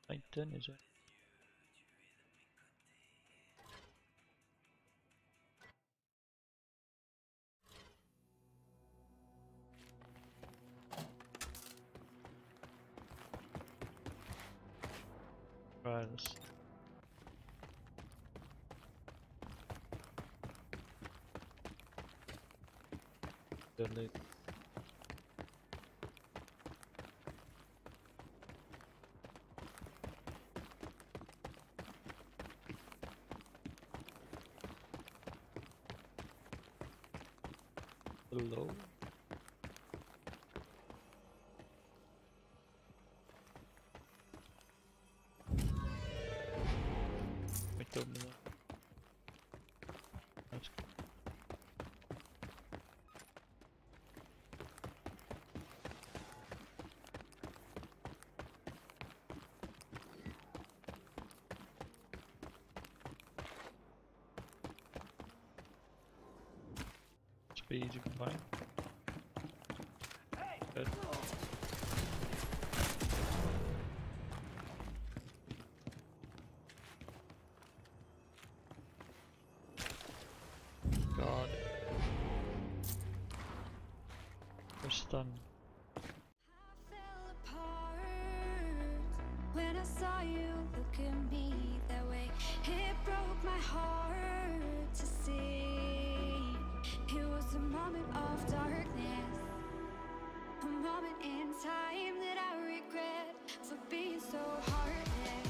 Titan is it? Trials. Delete. Hello. Wait a minute. That's speed you can buy. Good. God. We're stunned. I fell apart when I saw you look at me that way. It broke my heart to see. It was a moment of darkness, a moment in time that I regret for being so heartless.